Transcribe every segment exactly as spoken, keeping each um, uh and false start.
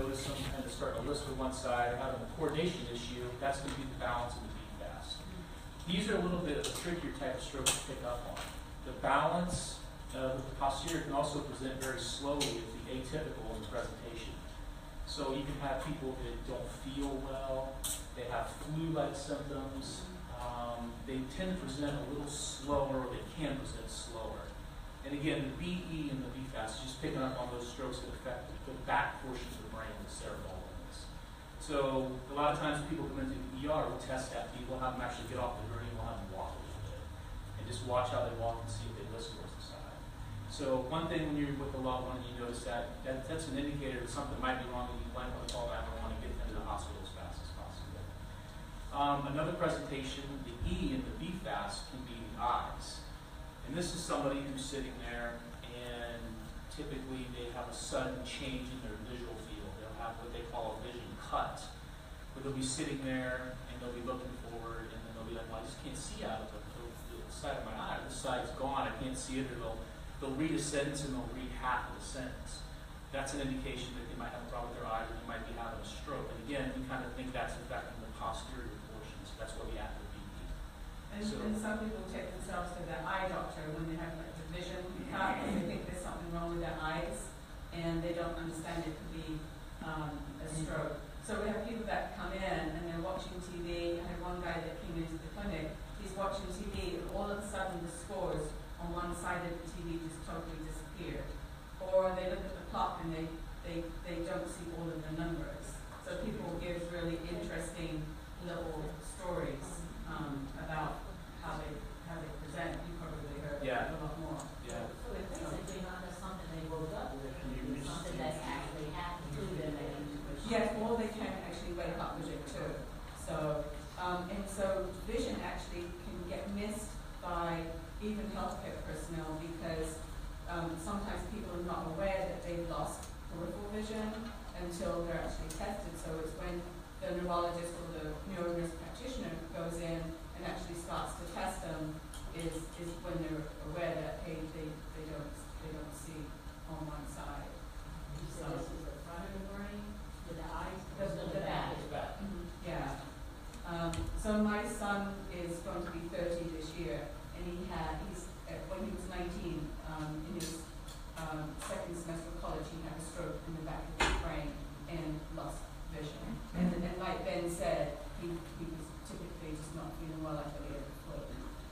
notice them kind of starting to list with one side or having a coordination issue, that's going to be the balance of the B FAST. These are a little bit of a trickier type of stroke to pick up on. The balance uh, with the posterior can also present very slowly as the atypical in the presentation. So you can have people that don't feel well, they have flu-like symptoms, um, they tend to present a little slower, or they can present slower. And again, the B E and the B FAST is just picking up on those strokes that affect the back portions of the brain, the cerebellum. So a lot of times when people come into the E R, we'll test that. We'll have them actually get off the gurney and we'll have them walk a little bit. And just watch how they walk and see if they list towards the side. So one thing when you're with a loved one and you notice that, that that's an indicator that something might be wrong and you might want to call nine one one and get them to the hospital as fast as possible. Um, another presentation, the E and the B FAST can be the eyes. And this is somebody who's sitting there and typically they have a sudden change in their visual field. They'll have what they call a vision cut, where they'll be sitting there and they'll be looking forward and then they'll be like, well, I just can't see out of the, the, the side of my eye. This side's gone, I can't see it. Or they'll, they'll read a sentence and they'll read half of the sentence. That's an indication that they might have a problem with their eyes or they might be having a stroke. And again, we kind of think that's affecting the posterior portions. That's why we add the B E. And, so, and some people take themselves to their eye doctor when they have like the vision cut and they think there's something wrong with their eyes and they don't understand it could be um, a stroke. So we have people that come in and they're watching T V. I had one guy that came into the clinic, he's watching T V and all of a sudden the scores on one side of the T V just totally disappeared. Or they look at the clock and they, they, they don't see all of the numbers. So people give really interesting little stories um, about how they how they present. You probably heard yeah. a lot more. Yeah. So it's basically not just something they woke up with, it's something that's actually happened to them. Yes, or they can actually wake up with it too. So, um, and so vision actually can get missed by even healthcare personnel because um, sometimes people are not aware that they've lost peripheral vision until they're actually tested. So it's when the neurologist or the neuro-nurse practitioner goes in and actually starts to test them is, is when they're aware that hey, they, they don't they don't see on one side. So this is the front of the brain. The eyes, the, the, the back. back. Mm-hmm. Yeah. Um, so my son is going to be thirty this year, and he had he's uh, when he was nineteen um, in his um, second semester of college, he had a stroke in the back of his brain and lost vision. And, and like Ben said, he, he was typically just not feeling well after he had the flu.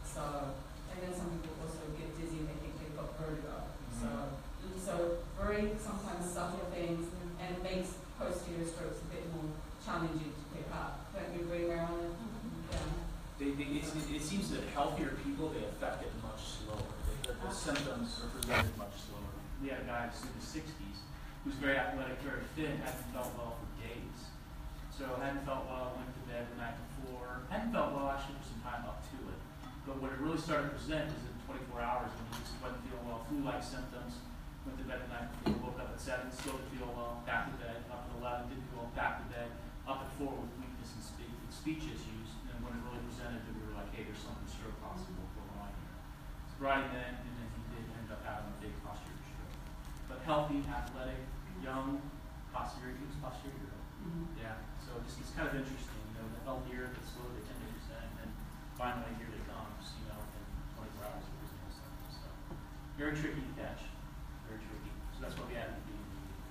So, and then some people also get dizzy and they think they've got vertigo. Mm-hmm. So, so very sometimes subtle things and makes posterior strokes a bit more challenging to pick up. Don't you agree, Marilyn? Mm-hmm. Yeah. They, they, it's, it seems that healthier people, they affect it much slower. They, the, the symptoms are presented much slower. We had a guy in his sixties who's very athletic, very fit, hadn't felt well for days. So hadn't felt well, went to bed the night before. Hadn't felt well actually for some time up to it. But when it really started to present is in twenty-four hours when he just wasn't feeling well, flu-like symptoms. Went to bed the night before, woke up at seven, still didn't feel well, back to bed, up at eleven, didn't feel well, back to bed, up at four with weakness and speech, speech issues, and when it really presented, we were like, hey, there's something stroke possible going on here. It's right then, and then he did end up having a big posterior stroke. But healthy, athletic, young, posterior, he was posterior. Mm-hmm. Yeah, so just, it's kind of interesting, you know, the healthier, the slower they tend to present, and then finally here they come, you know, in twenty-four hours, there was no symptoms. So very tricky to catch. Very tricky. So that's what we had to do.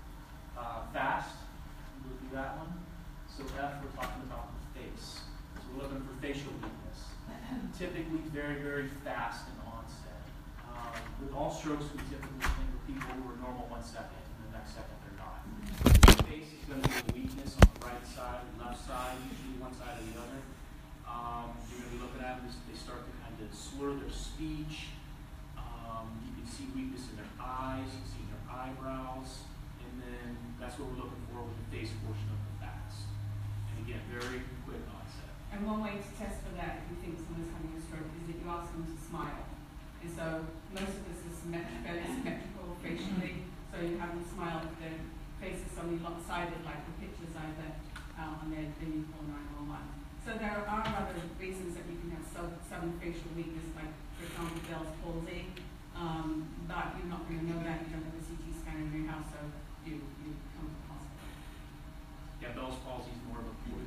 Uh, fast, we'll do that one. So F, we're talking about the face. So we're looking for facial weakness. Typically very, very fast in onset. Um, with all strokes, we typically think of people who are normal one second, and the next second they're not. The face is going to be the weakness on the right side and left side, usually one side or the other. Um, you're going to be looking at them as they start to kind of slur their speech. Um, you can see weakness in their eyes, you can see their eyebrows, and then that's what we're looking for with the face portion of the fast. And again, very quick onset. And one way to test for that, if you think someone's having a stroke, is that you ask them to smile. And so most of this is symmetric, very symmetrical facially, so you have them smile if their face is suddenly lopsided, like the pictures I put out on there, then you call nine one one. So there are other reasons that you can have sudden facial weakness, like, for example, Bell's palsy. Um, but you're not going to know that. You don't have a C T scan in your house, so you, you come to the hospital.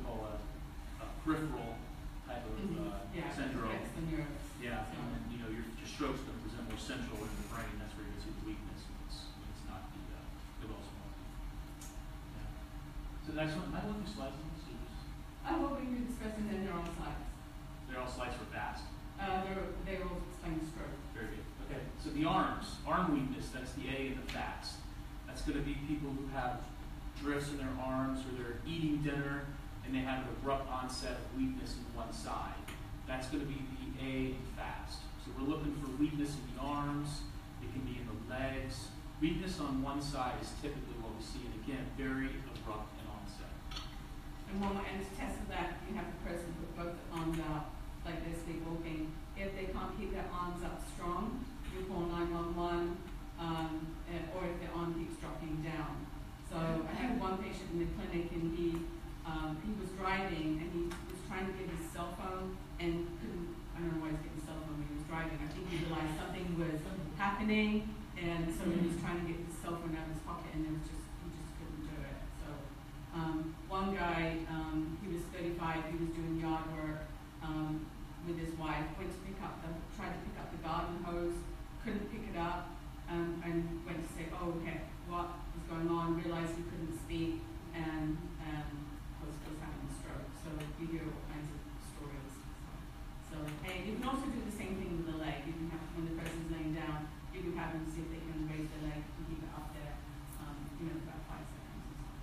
call a, a peripheral type of uh, Yeah, it syndrome. affects the nerves. Yeah, and then, you know, your, your stroke's going to present more central in the brain. That's where you see the weakness. When it's, when it's not the uh, the Wilson one. Yeah. So the next one, I want these slides. Let me see this. I will be discussing the neural slides. They're all slides for fast. Uh, they're, they will explain stroke. Very good. Okay. So the arms, arm weakness. That's the A in the fast. That's going to be people who have drifts in their arms, or they're eating dinner and they have an abrupt onset of weakness in one side. That's going to be the A in fast. So we're looking for weakness in the arms. It can be in the legs. Weakness on one side is typically what we see, and again, very abrupt in onset. And one, and to test for that, you have the person put both arms out like they're sleepwalking. If they can't keep their arms up strong, you call nine one one, um, uh, or if their arm keeps dropping down. So I had one patient in the clinic, and he um, he was driving, and he was trying to get his cell phone and couldn't. I don't know why he was getting his cell phone when he was driving. I think he realized something was happening, and so he was trying to get his cell phone out of his pocket, and it was just he just couldn't do it. So um, one guy, um, he was thirty-five. He was doing yard work um, with his wife. Went to pick up the tried to pick up the garden hose, couldn't pick it up, um, and went to say, "Oh, okay, what was going on?" Realized he couldn't speak, and um, was was having a stroke. So we hear all kinds of stories. So, and you can also do the same thing with the leg. You can have, when the person's laying down, you can have them see if they can raise their leg and keep it up there, um, you know, for about five seconds or so.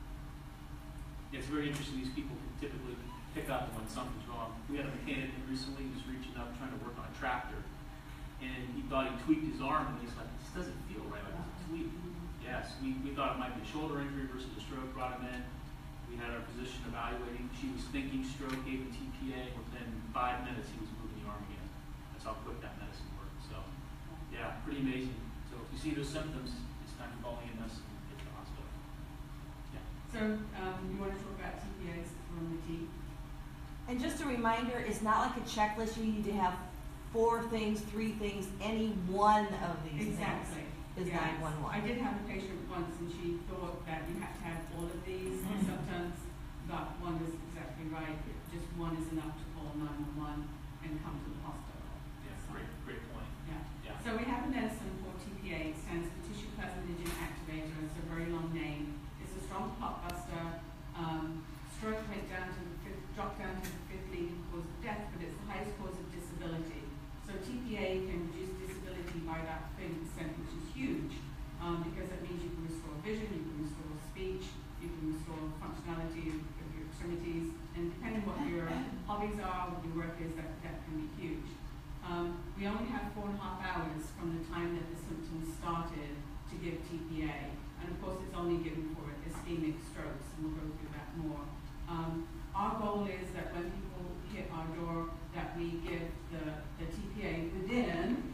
Yeah, it's very interesting. These people can typically pick up when something's wrong. We had a mechanic recently who was reaching up trying to work on a tractor, and he thought he tweaked his arm, and he's like, "This doesn't feel right. Like it's tweaked." Yes, we, we thought it might be a shoulder injury versus a stroke. Brought him in. We had our physician evaluating. She was thinking stroke, gave him T P A. Within five minutes, he was moving the arm again. That's how quick that medicine works. So, yeah, pretty amazing. So if you see those symptoms, it's time to call E M S and get to the hospital. Yeah. So um, you want to talk about T P As from the T? And just a reminder, it's not like a checklist. You need to have four things, three things, any one of these Exactly. things is Yes. nine one I one. did have a patient once, and she thought that you had to have all of these symptoms, but one is exactly right. Just one is enough to call nine one one and come to the hospital. Yeah, So, great, great point. Yeah. Yeah. So we have a medicine for T P A. It stands for tissue plasminogen activator. It's a very long name. It's a strong clot buster. Um, stroke went down to the fifth, dropped down to the fifth leading cause of death, but it's the highest cause of disability. So T P A can reduce disability by about thirty percent, which is huge, um, because that means you can restore vision, you can restore speech, you can restore functionality of your extremities, and depending what your hobbies are, what your work is, that, that can be huge. Um, we only have four and a half hours from the time that the symptoms started to give T P A, and of course it's only given for ischemic strokes, and we'll go through that more. Um, our goal is that when people hit our door, that we give the, the T P A within.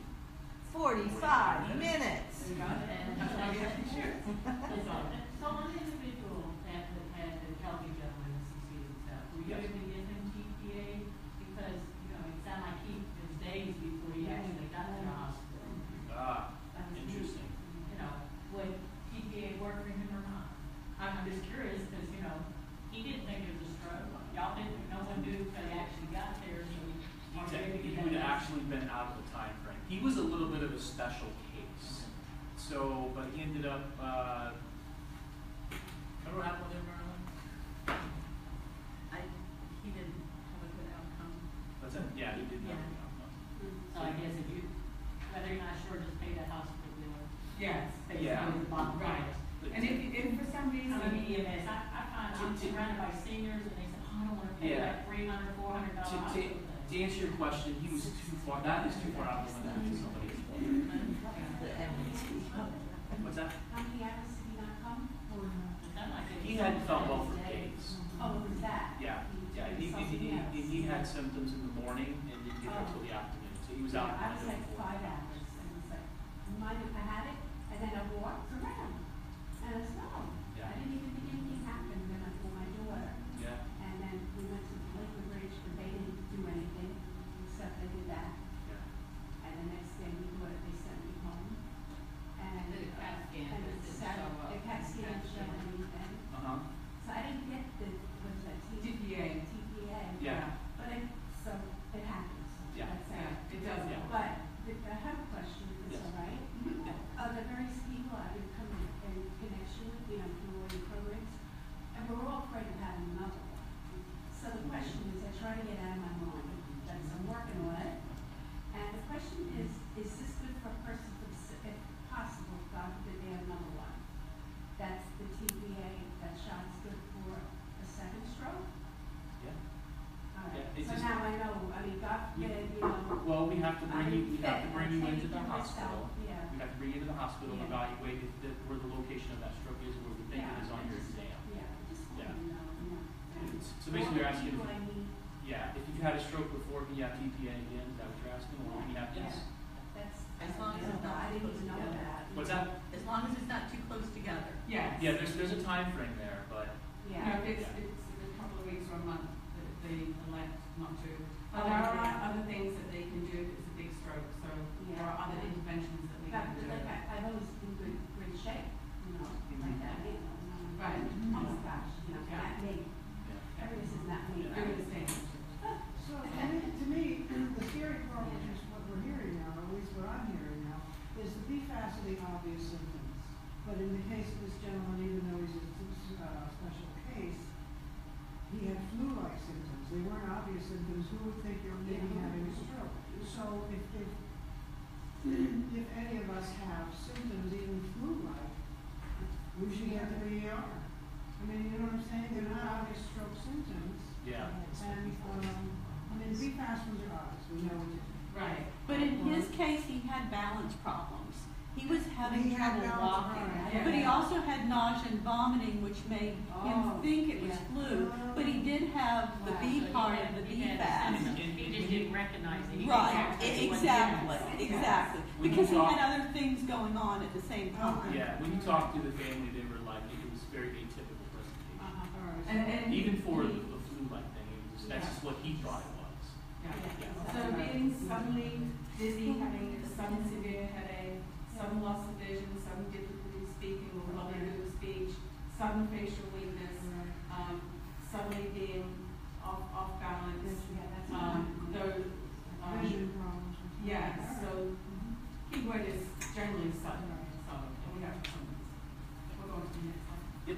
Forty-five minutes. There you go. That's why we have insurance. That's all. So on the individual that had the healthy gentleman succeed and stuff, were you Yes. able to give him T P A? Because, you know, it sounded like he, it was days before he actually got to the hospital. Ah, That was interesting. You know, would T P A work for him or not? I'm just curious because, you know, he didn't think it was a stroke. Y'all didn't, no one knew until he actually got there, so he. He would have actually been out of the time frame. He was a little bit of a special case. So, but he ended up, uh, remember what happened with him, Marilyn? I, he didn't have a good outcome. What's that? Yeah, he did not. So I guess if you, whether you're not sure, just pay that hospital bill. Yes. Based Yeah. on the bottom line. Right. And if, if for some reason. I mean, E M S, I, I find I'm surrounded by seniors and they say, oh, I don't want to pay Yeah. like three hundred, four hundred To, dollar to, hospital bill. to answer your question, he was too far, that is too far out of the limit for somebody. The M D T. What's that? How many hours did he not come? Or, It sounded like it He was hadn't felt well for days. days. oh, it was that? Yeah, yeah, he, he, Something he, else. he, he had symptoms in the morning and didn't get until the afternoon, so he was out. Yeah, I was the like night before. five hours, and it was like, you mind if I had it? And then I walked around, and I said, no, Yeah. I didn't even think anything happened when I told my daughter. Yeah, And then we went to the Lakewood Bridge, but they didn't do anything, except they did that. yeah. And the next day, we thought they sent me home. And, Did a CAT scan, and but it it didn't sat, show up. the CAT scan didn't show anything. Uh-huh. So I didn't get the, what's that, T Did, have to bring you, we have to bring you into the hospital. Yeah. We have to bring you to the hospital and Yeah. evaluate if the, where the location of that stroke is, where we think it is on your exam. Yeah, just let Yeah. me know, yeah. It's- So basically you're asking, What do I need? yeah, if you've had a stroke before, can you have T P A again? Is that what you're asking? Or can you have, yes? That's. As long as it's not I didn't even know close that. What's that? As long as it's not too close together. Yes. Yeah, there's, there's a time frame there, but, You know, Yeah. if it's, Yeah. it's a couple of weeks or a month that they elect not to. Oh, But there are yeah. other things that they can do if it's a big stroke, so there Yeah. are other interventions that we But, can do. like, I, I've always been good, great shape, you know, like that, you know. um, Right. Oh my gosh, you know, Yeah. that me, yeah. everything is not me. I understand. So to me, to me, the scary part, which is what we're hearing now, or at least what I'm hearing now, is the B FAS are the obvious symptoms. But in the case of this gentleman, even though he's a uh, special case, he had flu-like symptoms. They weren't obvious symptoms. Who would think you're maybe having a stroke? So if, if, if any of us have symptoms, even flu-like, we should get to the E R. I mean, you know what I'm saying? They're not obvious stroke symptoms. Yeah. And, um, I mean, the B FAS ones are obvious, we know what to do. Right. But in his case, he had balance problems. He was having He had trouble balance, walking. right. But he also had nausea and vomiting, which made Oh, him think it was yeah. flu. But he did have the Wow. B So he part had- of the he B had FAS. symptoms. He just didn't recognize it. He didn't Right, recognize e- it wasn't exactly, him. exactly. When you Because he talk- had other things going on at the same time. Yeah, when you talk to the family, they were like, it was very atypical presentation. Uh-huh. All right. And, and. Even for the, the flu-like thing, it was, that's just what he thought it was. Yeah. Yeah. So being suddenly dizzy, having a sudden severe headache, sudden loss of vision, sudden difficulty speaking or blurring of speech, sudden facial weakness, um, suddenly being off, off balance, Yeah, that's. um, those, um, Vision problems. yeah, so Mhm. keyword is generally sudden, so, we have some, we're going to the next one. Yep,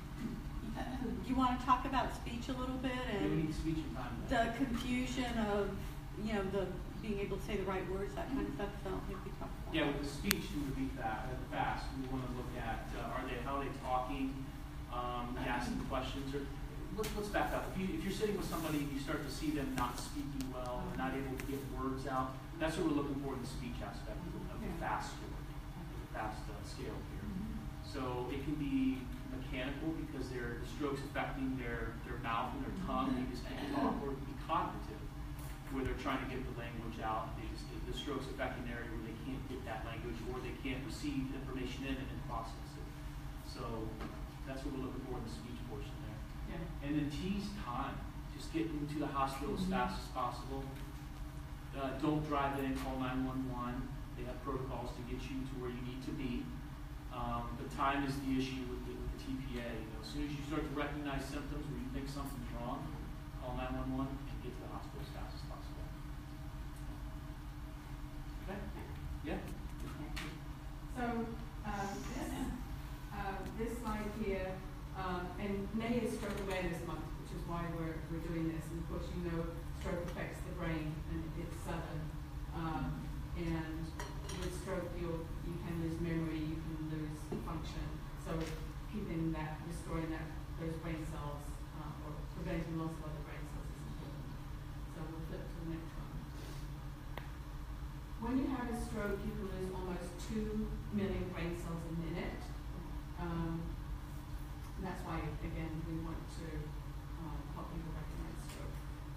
Do you want to talk about speech a little bit we and need speech and time. the confusion of, you know, the being able to say the right words, that kind of stuff? 'Cause I don't think we talked about Yeah, that. with the speech through the B FAST, uh, fast, we want to look at, uh, are they, how are they talking, um, you ask them questions, or, let's, let's back up. If you, if you're sitting with somebody and you start to see them not speaking well, or not able to get words out, that's what we're looking for in the speech aspect of the, of the FAST score, the FAST uh, scale here. So it can be mechanical because their the stroke's affecting their, their mouth and their tongue, they just can't talk, or it can be cognitive, where they're trying to get the language out, they just, the, the stroke's affecting an area where they can't get that language, or they can't receive information in it and process it. So that's what we're looking for in the speech portion there. Yeah. And then T's time, just get into the hospital as fast as possible. Uh, don't drive in, call nine one one, they have protocols to get you to where you need to be. Um, but time is the issue with the, with the T P A, you know, as soon as you start to recognize symptoms where you think something's wrong, call nine one one and get to the hospital as fast as possible. Okay? Yeah? So, um, this, uh, this slide here, um, and May is Stroke Awareness Month, which is why we're, we're doing this. And of course, you know, stroke affects the brain, and it's sudden. Um, and with stroke, you you can lose memory, you can lose function. So, keeping that, restoring that, those brain cells, uh, or preventing loss of other brain cells is important. So, we'll flip to the next one. When you have a stroke, you can lose almost two million brain cells a minute. Um, and that's why, again, we want to uh, help people recognize stroke.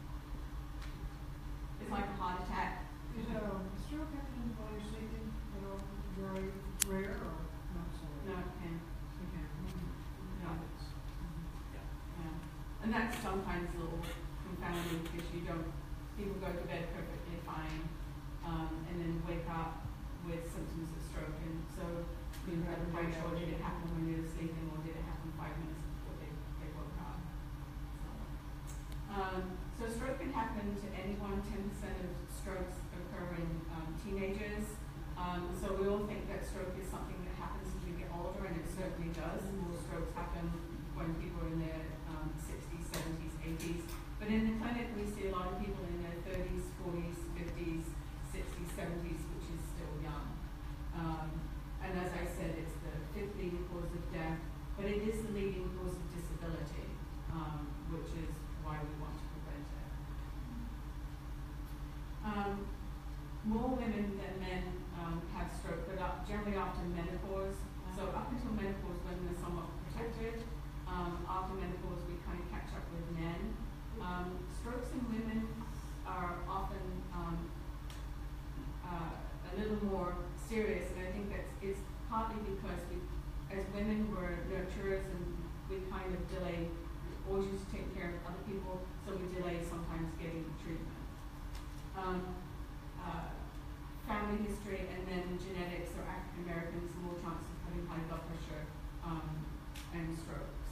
It's like a heart attack. Is a stroke happening while you're sleeping at all, very rare or not so No, rare? it can. Okay. No. Yeah. Yeah. And that's sometimes a little confounding because you don't, people go to bed perfectly fine, um, and then wake up with symptoms of stroke. And so you're never quite sure, did it happen when you were sleeping or did it happen five minutes before they, they woke up? So, um, so stroke can happen to anyone. ten percent of strokes occur in um, teenagers. Um, so we all think that stroke is something that happens as we get older, and it certainly does. More strokes happen when people are in their um, sixties, seventies, eighties. But in the clinic, we see a lot of people in their thirties, forties, fifties, sixties, seventies, which is still young. Um, and as I said, it's the fifth leading cause of death, but it is the leading delay, we always used to take care of other people, so we delay sometimes getting treatment. Um, uh, family history and then genetics or African Americans, more chance of having high blood pressure um, and strokes.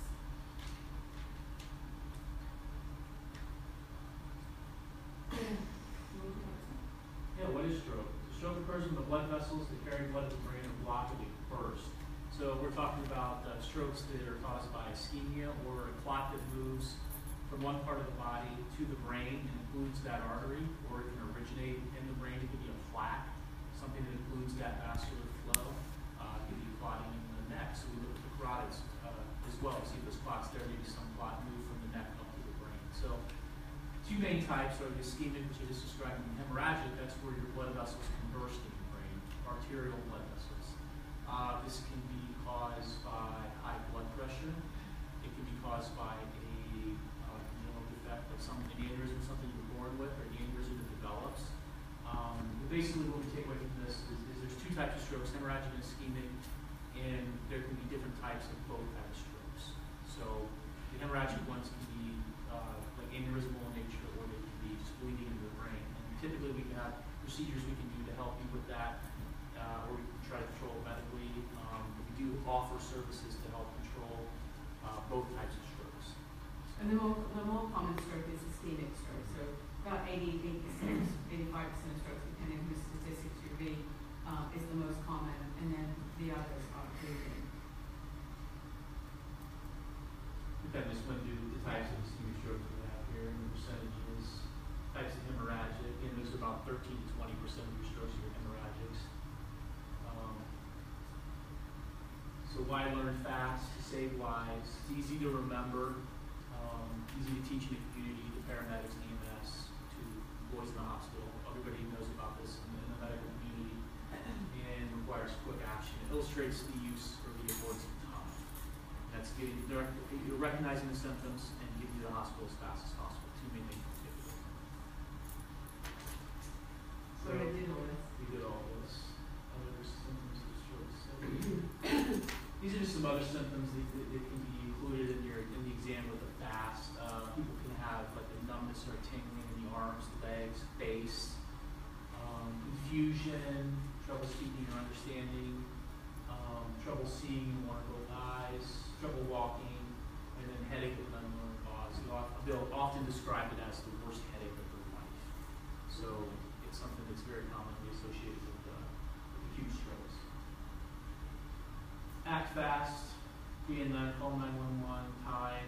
Yeah, what is stroke? So stroke occurs when the blood vessels that carry blood to the brain are blocked or they burst. So we're talking about uh, strokes that are caused by ischemia or a clot that moves from one part of the body to the brain and includes that artery, or it can originate in the brain. It could be a plaque, something that includes that vascular flow. Uh, it could be clotting in the neck. So we look at the carotids uh, as well to see if there's clots there. Maybe some clot move from the neck up to the brain. So two main types are the ischemic, which I just described, and hemorrhagic. That's where your blood vessels can burst in the brain, arterial blood vessels. Uh, this can be caused by high blood pressure. It can be caused by a uh, congenital defect, like some an aneurysm, something you're born with, or an aneurysm that develops. Um, but basically, what we take away from this is, is there's two types of strokes, hemorrhagic and ischemic, and there can be different types of both types of strokes. So the hemorrhagic ones can be uh, like aneurysmal in nature, or they can be just bleeding into the brain. And typically, we can have procedures we can do to help you with that, uh, or we can try to control it medically. Um, we do offer services to help control uh, both types of strokes. And the more, the more common stroke is ischemic stroke. So about eighty-eight percent, eighty-five percent of strokes, depending on whose statistics you read, uh, is the most common, and then the others are bleeding. We kind of just went through the types of ischemic strokes we have here and the percentages. Types of hemorrhagic, and there's about thirteen to twenty percent of your strokes are hemorrhagics. Um, so why learn fast to save lives? It's easy to remember, um, easy to teach in the community, to paramedics and E M S, to employees in the hospital. Everybody knows about this in the, in the medical community, and requires quick action. It illustrates the use or the avoidance of time. That's getting direct, you're recognizing the symptoms and getting to the hospital as fast as possible. Two main things in particular. So they did all this. We did all this. Other symptoms of stroke. So these are just some other symptoms that, that, that can be included in your in the exam with a fast. Uh, people can have like a numbness or tingling in the arms, legs, face, um, confusion, trouble speaking or understanding, um, trouble seeing in one or both eyes, trouble walking, and then headache with an unknown cause. They'll often describe it as the worst headache of their life. So it's something that's very commonly associated with, uh, with acute strokes. Act fast, be in nine, call nine one one, time,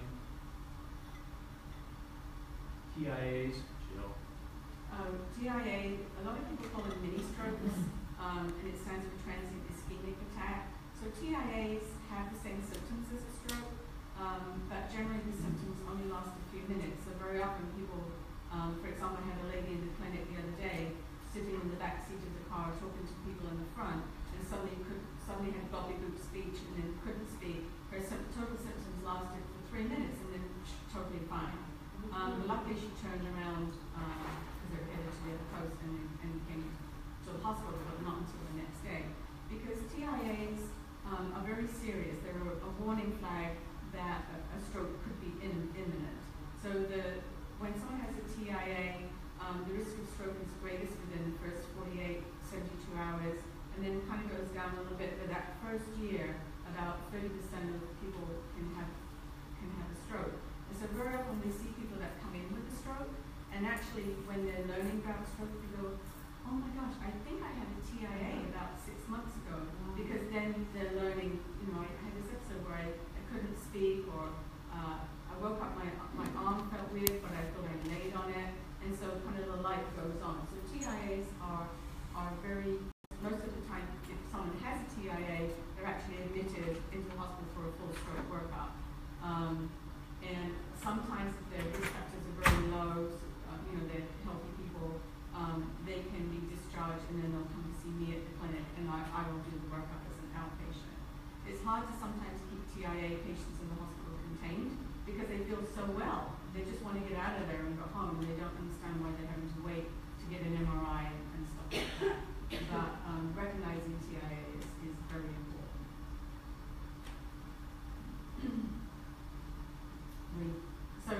T I As, Jill. Um, T I A, a lot of people call them mini strokes, um, and it stands for transient ischemic attack. So T I As have the same symptoms as a stroke, um, but generally the symptoms only last a few minutes. So very often people, um, for example, I had a lady in the clinic the other day sitting in the back seat of the car talking to people in the front, and suddenly could suddenly had gobbledygook speech and then couldn't speak. Her sim- total symptoms lasted for three minutes and then totally fine. Um, luckily she turned around because they were headed to the other coast and, and came to the hospital, but not until the next day. Because T I As um, are very serious. They're a, a warning flag that a, a stroke could be in, imminent. So the when someone has a T I A, um, the risk of stroke is greatest within the first forty-eight, seventy-two hours, and then kind of goes down a little bit. But that first year, about thirty percent of people can have can have a stroke. And so very often we see people that come in with a stroke, and actually when they're learning about stroke, they go, oh my gosh, I think I had a T I A about six months ago, because then they're learning, you know, I had this episode where I, I couldn't speak, or uh, I woke up, my my arm felt weird, but I thought I laid on it, and so kind of the light goes on. So T I As are, are very, most of the time, if someone has a T I A, they're actually admitted into the hospital for a full stroke workup. Um, and sometimes if their risk factors are very low, so, uh, you know, they're healthy people, um, they can be discharged and then they'll come to see me at the clinic, and I, I will do the workup as an outpatient. It's hard to sometimes keep T I A patients in the hospital contained because they feel so well. They just want to get out of there and go home, and they don't understand why they're having to wait to get an M R I and, and stuff like that. But um, recognizing T I A is, is very important.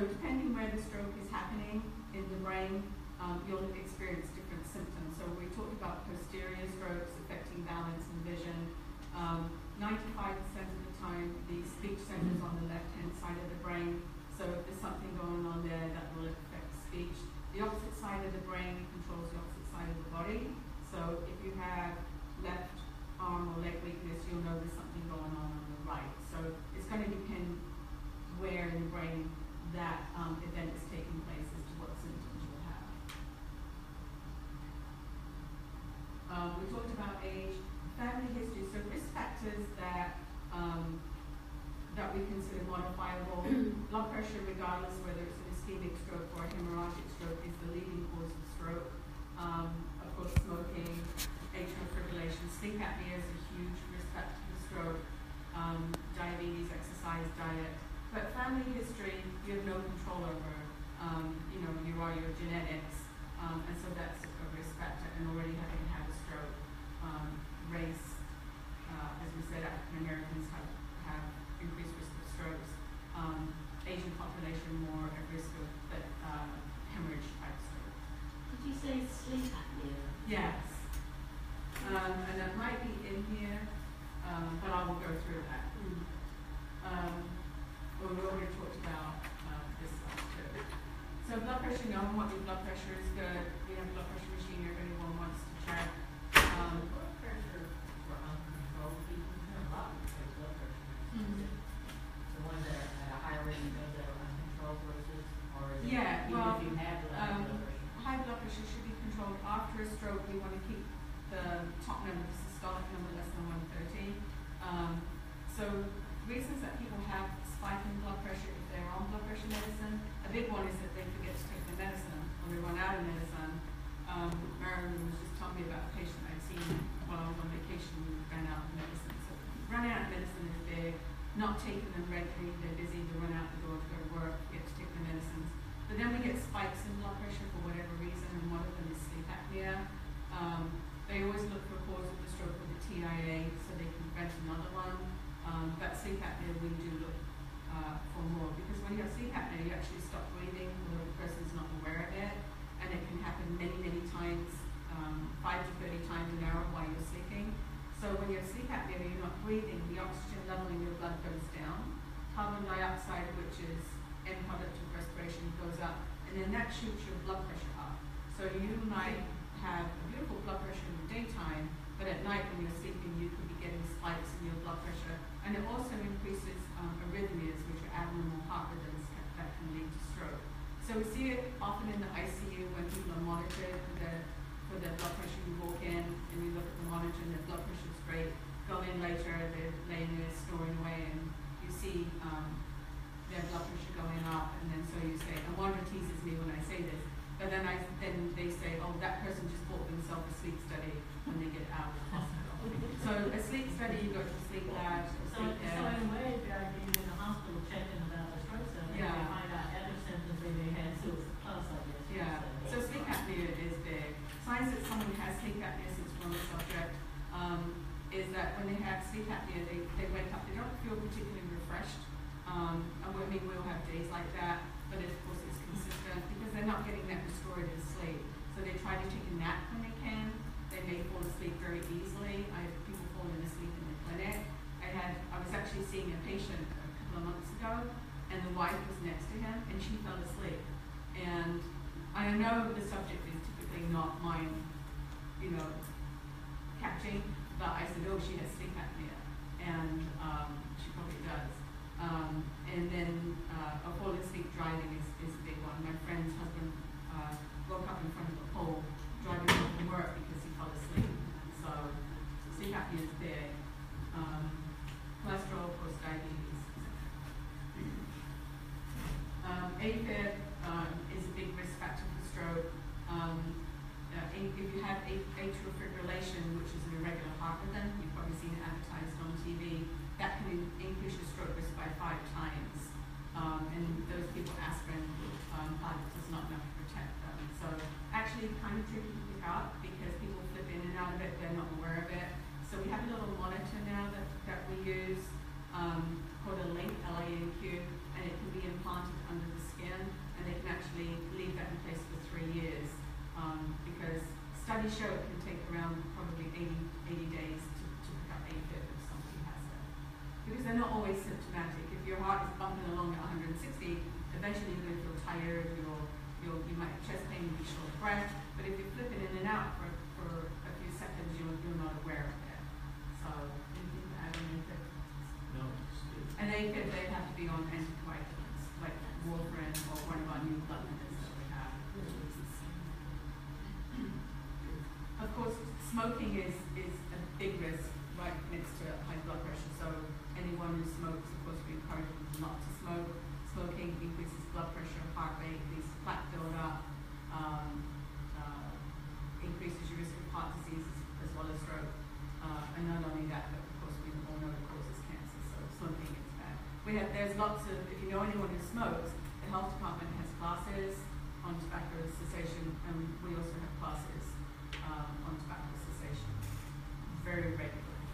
depending where the stroke is happening in the brain, um, you'll experience different symptoms. So we talked about posterior strokes affecting balance and vision. Um, ninety-five percent of the time, the speech center is on the left-hand side of the brain. So if there's something going on there, that will affect speech. The opposite side of the brain controls the opposite side of the body. So if you have left arm or leg weakness, you'll know there's something going on on the right. So it's going to depend where in the brain that um, event is taking place as to what symptoms you'll have. Um, we talked about age, family history, so risk factors that um, that we consider modifiable. Blood pressure, regardless whether it's an ischemic stroke or a hemorrhagic stroke, is the leading cause of stroke. Um, of course, smoking, atrial fibrillation, sleep apnea is a huge risk factor for stroke. Um, diabetes, exercise, diet. But family history, you have no control over. Um, you know, you are your genetics, um, and so that's a risk factor. And already having had a stroke, um, race, uh, as we said, African Americans have have increased risk of strokes. Um, Asian population more at risk of that uh, hemorrhage type stroke. Did you say sleep apnea? Yes, um, and that might be in here, um, but I will go through that. Um, well, we already talked about uh, this stuff too. So blood pressure, you know what your blood pressure is good. We have a blood pressure machine if anyone wants to check. Um, Blood pressure for uncontrolled people, there are a lot of people with blood pressure. Mhm. The ones that are at a higher rate, those that are uncontrolled versus, or is it Yeah, even well, if you have the um, blood pressure? high blood pressure should be controlled after a stroke. We want to keep the top number, the systolic number, less than one thirty. Um, so reasons that people have spike in blood pressure if they're on blood pressure medicine, a big one is that they forget to take the medicine or they run out of medicine. Um, Marilyn was just telling me about a patient I'd seen while I was on vacation who ran out of medicine. So running out of medicine is big. Not taking them regularly, they're busy, they run out the door to go to work, forget to take the medicines. But then we get spikes in blood pressure for whatever reason, and one of them is sleep apnea. Um, they always look for a cause of the stroke with a T I A so they can prevent another one. Um, but sleep apnea, we do look uh, for more, because when you have sleep apnea, you actually stop breathing, although the person's not aware of it, and it can happen many, many times, um, five to thirty times an hour while you're sleeping. So when you have sleep apnea, you're not breathing, the oxygen level in your blood goes down. Carbon dioxide, which is end product of respiration, goes up, and then that shoots your blood pressure up. So you might have a beautiful blood pressure in the daytime, but at night when you're sleeping, you could be getting spikes in your blood pressure. And it also increases um, arrhythmias, which are abnormal heart rhythms that can lead to stroke. So we see it often in the I C U when people are monitored for their, for their blood pressure. You walk in and you look at the monitor and their blood pressure is great. Go in later, they're laying there snoring away, and you see um, their blood pressure going up, and then so you say, and Wanda teases me when I say this, but then I then they say, oh, that person just bought themselves a sleep study when they get out of the hospital. So a sleep study, you go to sleep lab, or So, sleep so lab. in a way, if you're in the hospital checking about the stroke center, they Yeah. find out other symptoms they may have, so it's a plus, I guess. you Yeah, would say. so sleep apnea is big. Signs that someone has sleep apnea, since we're on the subject, um, is that when they have sleep apnea, they, they wake up, they don't feel particularly refreshed. Um, and I mean, we'll have days like that, but of course it's consistent because they're not getting that restorative sleep. So they try to take a nap when they can. They may fall asleep very easily. I have people falling asleep in the clinic. I had, I was actually seeing a patient a couple of months ago, and the wife was next to him, and she fell asleep. And I know the subject is typically not mine, you know, catching, but I said, oh, she has sleep apnea, and um, she probably does. Um, and then uh, a fall asleep driving is, is a big one. My friend's husband uh, woke up in front of a pole driving home from work because he fell asleep. So sleep apnea is big. Um, cholesterol, of course, diabetes. Um, AFib um, is a big risk factor for stroke. Um, uh, if you have atrial fibrillation, which is an irregular heart rhythm, you've probably seen it advertised on T V, that can in- increase your stroke risk by five times. Um, and those people, aspirin um, is not enough to protect them. So actually kind of tricky to pick up because people flip in and out of it, they're not aware of it. So we have a little monitor now that, that we use um, called a Link, L A N Q, and it can be implanted under the skin. long at one hundred sixty, eventually you're going to feel tired, you'll, you'll, you might have chest pain, you'll be short of breath, but if you flip it in and out for, for a few seconds, you're, you're not aware of it. So, anything to add on it? No, it's good. And they could, they have to be on anticoagulants, like warfarin or one of our new blood thinners that we have. Of course, smoking is, is a big risk right next to high blood pressure. So anyone who smokes, of course, we encourage them not to smoke. Smoking increases blood pressure, heart rate, increases plaque buildup, um, uh, increases your risk of heart disease as well as stroke. Uh, and not only that, but of course we all know it causes cancer. So smoking is bad. We have there's lots of if you know anyone who smokes, the health department has classes on tobacco cessation, and we also have classes um, on tobacco cessation very regularly.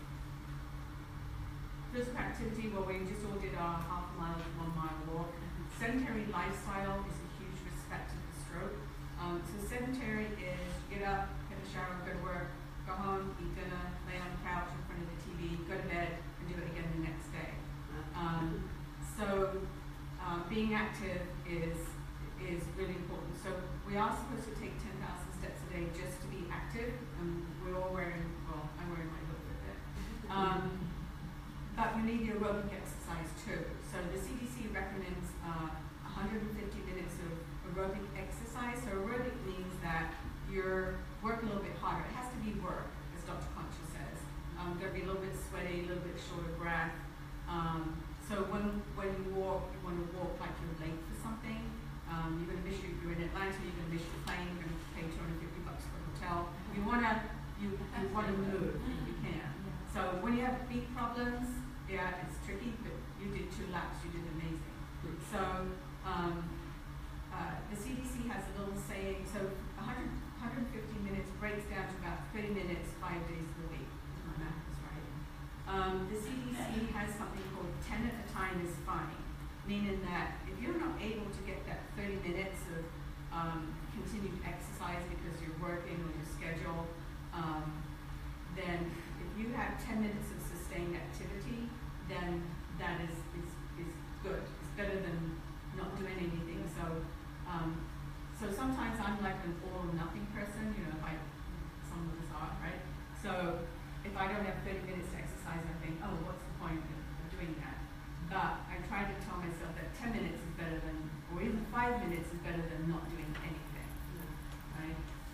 Physical activity, well, we just all did our half a mile to one mile walk. Sedentary lifestyle is a huge risk factor for stroke. Um, so sedentary is get up, get a shower, go to work, go home, eat dinner, lay on the couch in front of the T V, go to bed, and do it again the next day. Um, so uh, being active is is really important. So we are supposed to take ten thousand steps a day just to be active, and we're all wearing, well, I'm wearing my little Fitbit. Um, but you need the aerobic exercise too. So the C D C recommends uh, one hundred fifty minutes of aerobic exercise. So aerobic means that you're working a little bit harder. It has to be work, as Doctor Concha says. Um, going to be a little bit sweaty, a little bit short of breath. Um, so when when you walk, you want to walk like you're late for something. Um, you're going to miss your, you're in Atlanta, you're going to miss your plane, you're going to pay two hundred fifty bucks for a hotel. You want to you, you want to move if you can. So when you have feet problems, yeah, it's tricky, but you did two laps, you did amazing. So um, uh, the C D C has a little saying, so one hundred, one hundred fifty minutes breaks down to about thirty minutes, five days a week, if my math is right. Um, the C D C has something called ten at a time is fine, meaning that if you're not able to get that thirty minutes of um, continued exercise because you're working or your schedule, um, then if you have ten minutes of sustained activity, then that is, is, is good. It's better than not doing anything. So, um, so sometimes I'm like an all or nothing person, you know, like some of us are, right? So if I don't have thirty minutes to exercise, I think, oh, what's the point of, of doing that? But I try to tell myself that ten minutes is better than, or even five minutes is better than not doing anything, right?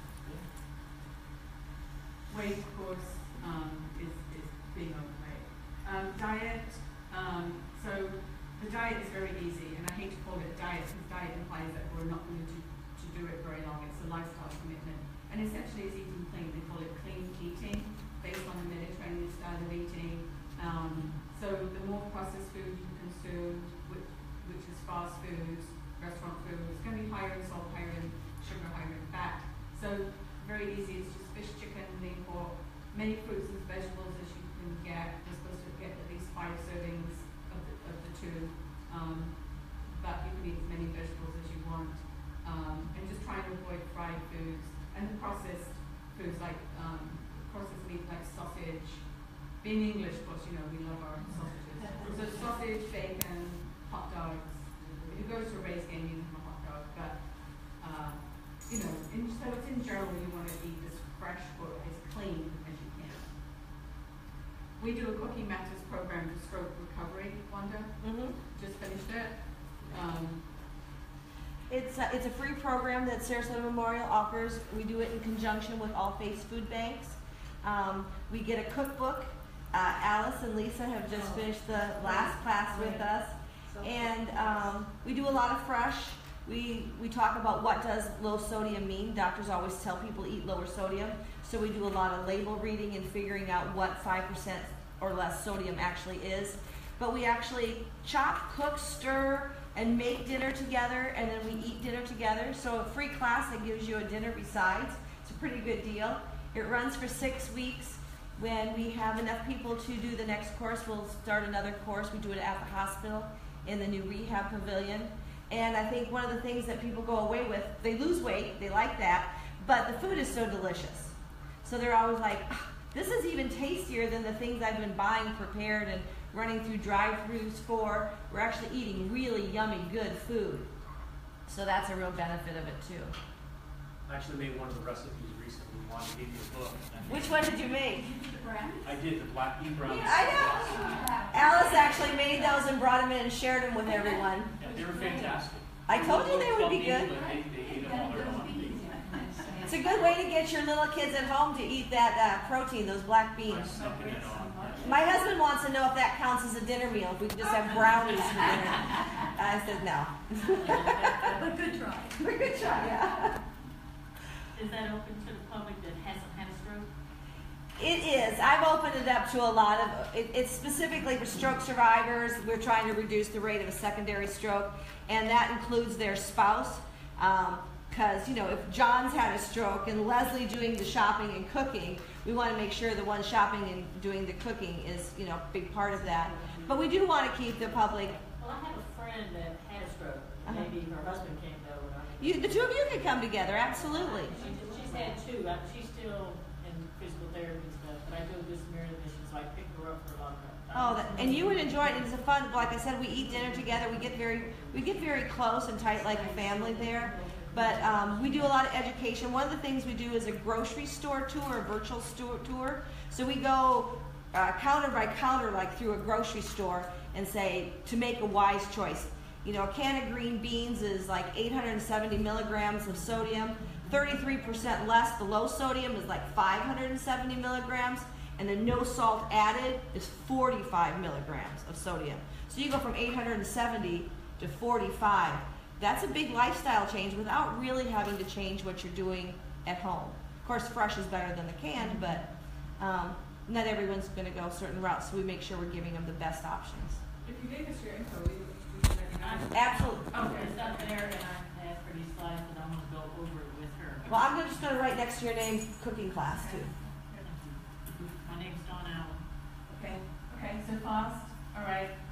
Weight, of course, um, is, is being overweight. Um, diet, um, so the diet is very easy, and I hate to call it diet because diet implies that we're not going to, to do it very long. It's a lifestyle commitment. And essentially it's eating clean. They call it clean eating, based on the Mediterranean style of eating. Um, so the more processed food you consume, which, which is fast foods, restaurant food, it's going to be higher in salt, higher in sugar, higher in fat. So very easy. It's just fish, chicken, lean pork, many fruits and vegetables as you can get. You're supposed to get at least five servings of the, of the two. Um, but you can eat as many vegetables as you want. Um, and just try and avoid fried foods and processed foods like um, processed meat like sausage. Being English, of course, you know, we love our sausages. So sausage, bacon, hot dogs. If you go to a race game, you can have a hot dog. But, uh, you know, in, so it's in general, you want to eat as fresh or as clean as you can. We do a Cooking Matters program for stroke recovery, Wanda. Mm-hmm. Just finished it. Um, It's a, it's a free program that Sarasota Memorial offers. We do it in conjunction with All Faiths Food Banks. Um, we get a cookbook. Uh, Alice and Lisa have just finished the last class with us. And um, we do a lot of fresh. We, we talk about what does low sodium mean. Doctors always tell people to eat lower sodium. So we do a lot of label reading and figuring out what five percent or less sodium actually is. But we actually chop, cook, stir, and make dinner together, and then we eat dinner together. So a free class that gives you a dinner besides. It's a pretty good deal. It runs for six weeks. When we have enough people to do the next course, we'll start another course. We do it at the hospital in the new rehab pavilion. And I think one of the things that people go away with, they lose weight, they like that, but the food is so delicious. So they're always like, this is even tastier than the things I've been buying prepared and running through drive-throughs for. We're actually eating really yummy, good food. So that's a real benefit of it too. I actually made one of the recipes recently, wanted to give you a book. Which one did you make? The brownies? I did the black bean brownies. I know. Alice actually made those and brought them in and shared them with everyone. Yeah, they were fantastic. I told you they would be good. But They, they ate them all their own. It's a good way to get your little kids at home to eat that uh, protein, those black I'm beans. sucking it on. My husband wants to know if that counts as a dinner meal, if we could just have brownies for dinner. I said no. But good try. But good try, yeah. Is that open to the public that hasn't had a stroke? It is. I've opened it up to a lot of, it, it's specifically for stroke survivors. We're trying to reduce the rate of a secondary stroke, and that includes their spouse. Um, Because, you know, if John's had a stroke and Leslie doing the shopping and cooking, we want to make sure the one shopping and doing the cooking is, you know, a big part of that. But we do want to keep the public. Well, I have a friend that had a stroke, Uh-huh. maybe her husband came though, and I. You, the two of you could come together, absolutely. She, she's had two, I, she's still in physical therapy and stuff, but I go to this Samaritan mission, so I picked her up for a lot of time. Oh, that, and you would enjoy it. It's a fun. Like I said, we eat dinner together. We get very, we get very close and tight, like a family there. But um, we do a lot of education. One of the things we do is a grocery store tour, a virtual store tour. So we go uh, counter by counter, like through a grocery store, and say to make a wise choice. You know, a can of green beans is like eight hundred seventy milligrams of sodium, thirty-three percent less. The low sodium is like five hundred seventy milligrams, and the no salt added is forty-five milligrams of sodium. So you go from eight hundred seventy to forty-five. That's a big lifestyle change without really having to change what you're doing at home. Of course, fresh is better than the canned, but um, not everyone's going to go certain routes, so we make sure we're giving them the best options. If you gave us your info, we, we can recognize. Absolutely. Okay, it's up there, and I asked for these slides, and I'm gonna go over it with her. Well, I'm just going to write next to your name, cooking class, too. My name's Dawn Allen. Okay, okay, so fast, all right.